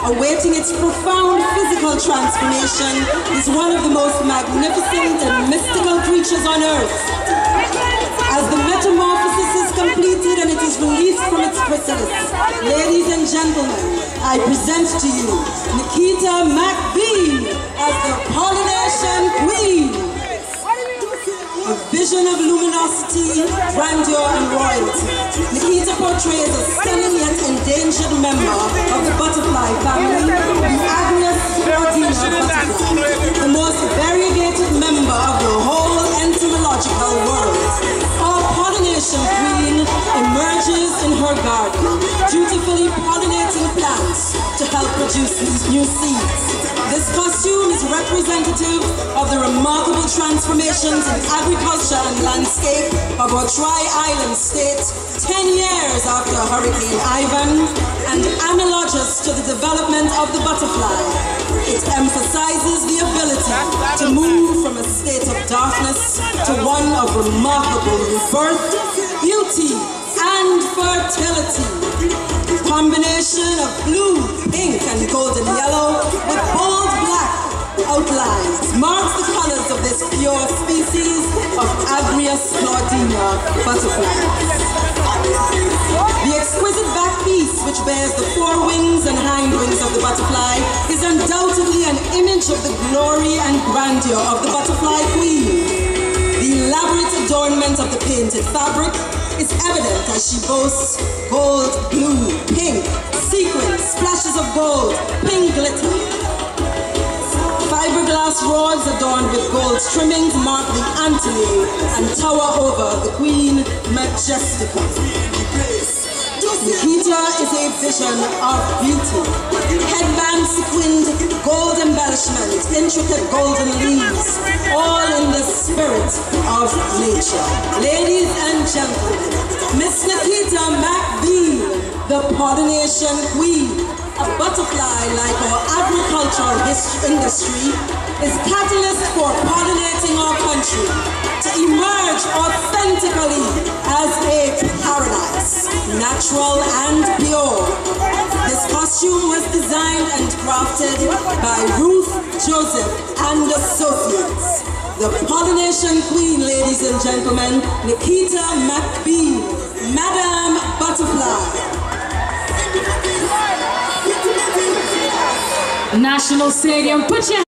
awaiting its profound physical transformation, is one of the most magnificent and mystical creatures on earth. As the metamorphosis is completed and it is released from its chrysalis, ladies and gentlemen, I present to you Nikita McBean as the Pollination Queen. A vision of luminosity, grandeur, and royalty, Nikita portrays a stunning yet endangered member of the butterfly family, the Agrias Claudina butterfly, the most variegated member of the whole entomological world. Our pollination queen emerges in her garden, dutifully pollinating plants to help produce these new seeds. This costume is representative of the remarkable transformations in agriculture and landscape of our tri-island state 10 years after Hurricane Ivan, and analogous to the development of the butterfly. It emphasizes the ability to move from a state of darkness to one of remarkable rebirth, beauty, and fertility. The combination of blue, pink, and golden yellow with bold black outlines marks the colors of this pure species of Agrias Claudina butterfly. The exquisite back piece, which bears the forewings and hindwings of the butterfly, is undoubtedly an image of the glory and grandeur of the butterfly queen. The elaborate adornment of the painted fabric is evident as she boasts gold, blue, pink, sequins, splashes of gold, pink glitter. Fiberglass rods adorned with gold trimmings mark the antennage and tower over the Queen Majestica. Nikita is a vision of beauty. Headband sequined gold embellishment, intricate golden leaves, all in the spirit of nature. Ladies and gentlemen, Miss Nikita McBean, the Pollination Queen. A butterfly, like our agricultural industry, is catalyst for pollinating our country to emerge authentically as a paradise, natural and pure. This costume was designed and crafted by Ruth Joseph and Associates. The Pollination Queen, ladies and gentlemen, Nikita McBean, Madame Butterfly. National Stadium, put your